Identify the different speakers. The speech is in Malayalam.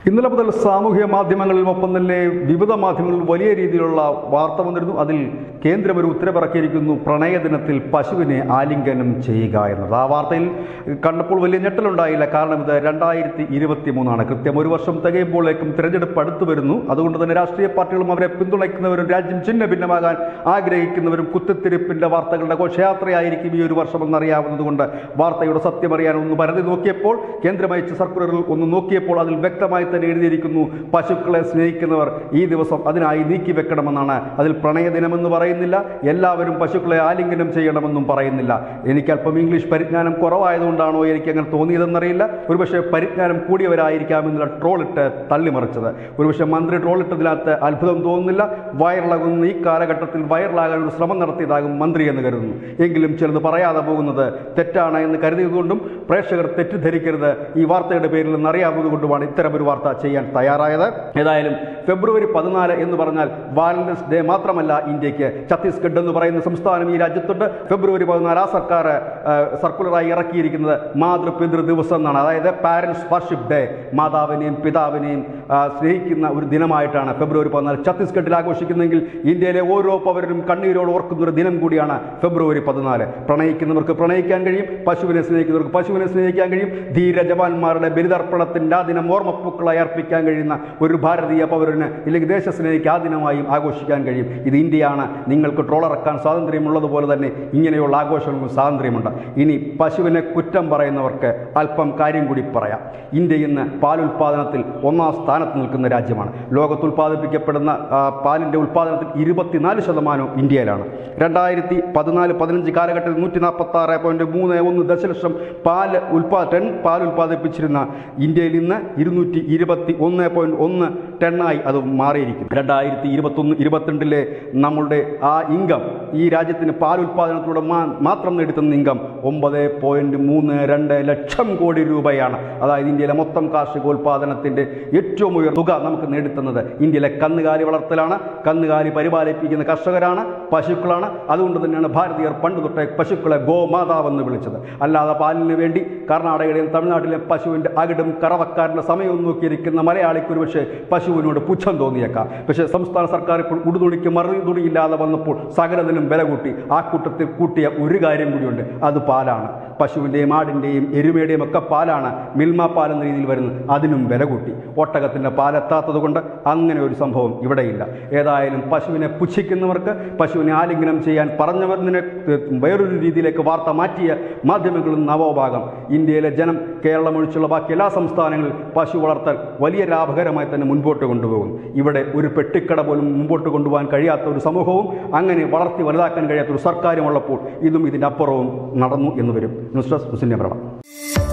Speaker 1: ഇന്നലെ മുതൽ സാമൂഹ്യ മാധ്യമങ്ങളിലും ഒപ്പം തന്നെ വിവിധ മാധ്യമങ്ങളിൽ വലിയ രീതിയിലുള്ള വാർത്ത വന്നിരുന്നു. അതിൽ കേന്ദ്രം ഒരു ഉത്തരവിറക്കിയിരിക്കുന്നു, പ്രണയദിനത്തിൽ പശുവിനെ ആലിംഗനം ചെയ്യുക എന്നത്. ആ വാർത്തയിൽ കണ്ടപ്പോൾ വലിയ ഞെട്ടലുണ്ടായില്ല. കാരണം ഇത് 2023 കൃത്യം ഒരു വർഷം തികയുമ്പോഴേക്കും തിരഞ്ഞെടുപ്പ് അടുത്തു വരുന്നു. അതുകൊണ്ട് തന്നെ രാഷ്ട്രീയ പാർട്ടികളും അവരെ പിന്തുണയ്ക്കുന്നവരും രാജ്യം ഛിന്ന ഭിന്നമാകാൻ ആഗ്രഹിക്കുന്നവരും കുത്തിത്തിരിപ്പിന്റെ വാർത്തകളുടെ ഘോഷയാത്രയായിരിക്കും ഈ ഒരു വർഷമെന്നറിയാവുന്നതുകൊണ്ട് വാർത്തയുടെ സത്യമറിയാൻ ഒന്ന് പരതി നോക്കിയപ്പോൾ, കേന്ദ്രം അയച്ച സർക്കുലറിൽ ഒന്ന് നോക്കിയപ്പോൾ അതിൽ വ്യക്തമായി തന്നെ എഴുതിയിരിക്കുന്നു, പശുക്കളെ സ്നേഹിക്കുന്നവർ ഈ ദിവസം അതിനായി നീക്കിവെക്കണമെന്നാണ്. അതിൽ പ്രണയദിനമെന്ന് പറയുന്നില്ല, എല്ലാവരും പശുക്കളെ ആലിംഗനം ചെയ്യണമെന്നും പറയുന്നില്ല. എനിക്ക് അല്പം ഇംഗ്ലീഷ് പരിജ്ഞാനം കുറവായതുകൊണ്ടാണോ എനിക്ക് അങ്ങനെ തോന്നിയതെന്നറിയില്ല. ഒരുപക്ഷെ പരിജ്ഞാനം കൂടിയവരായിരിക്കാമെന്നുള്ള ട്രോളിട്ട് തള്ളിമറിച്ചത്. ഒരുപക്ഷെ മന്ത്രി ട്രോളിട്ടതിനകത്ത് അത്ഭുതം തോന്നുന്നില്ല. വൈറലാകുന്ന ഈ കാലഘട്ടത്തിൽ വൈറലാകാൻ ഒരു ശ്രമം നടത്തിയതാകും മന്ത്രി എന്ന് കരുതുന്നു. എങ്കിലും ചിലത് പറയാതെ പോകുന്നത് തെറ്റാണ് എന്ന് കരുതിയതുകൊണ്ടും പ്രേക്ഷകർ തെറ്റിദ്ധരിക്കരുത്, ഈ വാർത്തയുടെ പേരിൽ നിന്നറിയാവുന്നതുകൊണ്ടുമാണ് ഇത്തരമൊരു വാർത്ത ചെയ്യാൻ തയ്യാറായത്. ഏതായാലും ഫെബ്രുവരി 14 എന്ന് പറഞ്ഞാൽ വാലന്റൈൻസ് ഡേ മാത്രമല്ല ഇന്ത്യക്ക്. ഛത്തീസ്ഗഡ് എന്ന് പറയുന്ന സംസ്ഥാനം ഈ രാജ്യത്തുണ്ട്. ഫെബ്രുവരി 14 ആ സർക്കാർ സർക്കുലറായി ഇറക്കിയിരിക്കുന്നത് മാതൃപിതൃ ദിവസം എന്നാണ്. അതായത് പാരന്റ്സ് വർഷിപ്പ് ഡേ, മാതാവിനെയും പിതാവിനെയും സ്നേഹിക്കുന്ന ഒരു ദിനമായിട്ടാണ് ഫെബ്രുവരി 14 ഛത്തീസ്ഗഡിൽ ആഘോഷിക്കുന്നതെങ്കിൽ ഇന്ത്യയിലെ ഓരോ പൗരനും കണ്ണീരോട് ഓർക്കുന്ന ഒരു ദിനം കൂടിയാണ് ഫെബ്രുവരി 14. പ്രണയിക്കുന്നവർക്ക് പ്രണയിക്കാൻ കഴിയും, പശുവിനെ സ്നേഹിക്കുന്നവർക്ക് പശുവിനെ സ്നേഹിക്കാൻ കഴിയും. ധീര ജവാന്മാരുടെ ബലിതർപ്പണത്തിൻ്റെ ആ ദിനം ഓർമ്മപ്പൂക്കളായി അർപ്പിക്കാൻ കഴിയുന്ന ഒരു ഭാരതീയ പൗരന് ഇല്ലെങ്കിൽ ദേശസ്നേഹിക്ക് ആ ദിനമായും ആഘോഷിക്കാൻ കഴിയും. ഇത് ഇന്ത്യയാണ്. നിങ്ങൾക്ക് ട്രോളിറക്കാൻ സ്വാതന്ത്ര്യമുള്ളതുപോലെ തന്നെ ഇങ്ങനെയുള്ള ആഘോഷങ്ങൾക്കും സ്വാതന്ത്ര്യമുണ്ട്. ഇനി പശുവിനെ കുറ്റം പറയുന്നവർക്ക് അല്പം കാര്യം കൂടി പറയാം. ഇന്ത്യ ഇന്ന് പാലുൽപാദനത്തിൽ 1ാം സ്ഥാനത്ത് നിൽക്കുന്ന രാജ്യമാണ്. ലോകത്ത് ഉൽപ്പാദിപ്പിക്കപ്പെടുന്ന പാലിൻ്റെ ഉൽപ്പാദനത്തിൽ 24% ഇന്ത്യയിലാണ്. 2014-15 കാലഘട്ടത്തിൽ 146.31 ദശലക്ഷം പാൽ ഉൽപ്പാദിപ്പിച്ചിരുന്ന ഇന്ത്യയിൽ ഇന്ന് 221.1 ടണ്ണായി അത് മാറിയിരിക്കും. 2021-22 നമ്മളുടെ ആ ഇൻകം, ഈ രാജ്യത്തിന് പാൽ ഉൽപ്പാദനത്തിലൂടെ മാത്രം നേടിത്തുന്ന ഇൻകം 9.32 ലക്ഷം കോടി രൂപയാണ്. അതായത് ഇന്ത്യയിലെ മൊത്തം കാർഷികോൽപാദനത്തിൻ്റെ ഏറ്റവും ഉയർന്ന തുക നമുക്ക് നേടിത്തുന്നത് ഇന്ത്യയിലെ കന്നുകാലി വളർത്തലാണ്. കന്നുകാലി പരിപാലിപ്പിക്കുന്ന കർഷകരാണ്, പശുക്കളാണ്. അതുകൊണ്ട് തന്നെയാണ് ഭാരതീയർ പണ്ട് തൊട്ടേ പശുക്കളെ ഗോമാതാവെന്ന് വിളിച്ചത്. അല്ലാതെ പാലിന് വേണ്ടി കർണാടകയുടെയും തമിഴ്നാട്ടിലെയും പശുവിൻ്റെ അകിടും കറവക്കാരൻ്റെ സമയവും നോക്കിയിരിക്കുന്ന മലയാളിക്ക് ഒരുപക്ഷെ പശുവിനോട് പുച്ഛം തോന്നിയേക്കാം. പക്ഷേ സംസ്ഥാന സർക്കാർ ഇപ്പോൾ ഉടുതുണിക്ക് മറുതുണിയില്ലാതെ വന്നപ്പോൾ സകലതിനും വില കൂട്ടി. ആ കൂട്ടത്തിൽ കൂട്ടിയ ഒരു കാര്യം കൂടിയുണ്ട്, അത് പാലാണ്. പശുവിൻ്റെയും ആടിൻ്റെയും എരുമയുടെയും ഒക്കെ പാലാണ് മിൽമ പാൽ എന്ന രീതിയിൽ വരുന്നത്. അതിനും വില കൂട്ടി. ഒട്ടകത്തിൻ്റെ പാലെത്താത്തത് കൊണ്ട് അങ്ങനെ ഒരു സംഭവം ഇവിടെയില്ല. ഏതായാലും പശുവിനെ പുച്ഛിക്കുന്നവർക്ക്, പശുവിനെ ആലിംഗനം ചെയ്യാൻ പറഞ്ഞവരിനെ വേറൊരു രീതിയിലേക്ക് വാർത്ത മാറ്റിയ മാധ്യമങ്ങളിൽ നവോഭാഗം. ഇന്ത്യയിലെ ജനം കേരളം ഒഴിച്ചുള്ള ബാക്കി എല്ലാ സംസ്ഥാനങ്ങളിലും പശു വളർത്തൽ വലിയ ലാഭകരമായി തന്നെ മുൻപോട്ട് കൊണ്ടുപോകും. ഇവിടെ ഒരു പെട്ടിക്കട പോലും മുമ്പോട്ട് കൊണ്ടുപോകാൻ കഴിയാത്ത ഒരു സമൂഹവും അങ്ങനെ വളർത്തി വലുതാക്കാൻ കഴിയാത്ത ഒരു സർക്കാരും ഉള്ളപ്പോൾ ഇതും ഇതിൻ്റെ അപ്പുറവും നടന്നു എന്ന് വരും. ന്യൂസ് ഡെസ്ക് മുസ്ലിം പ്രഭ.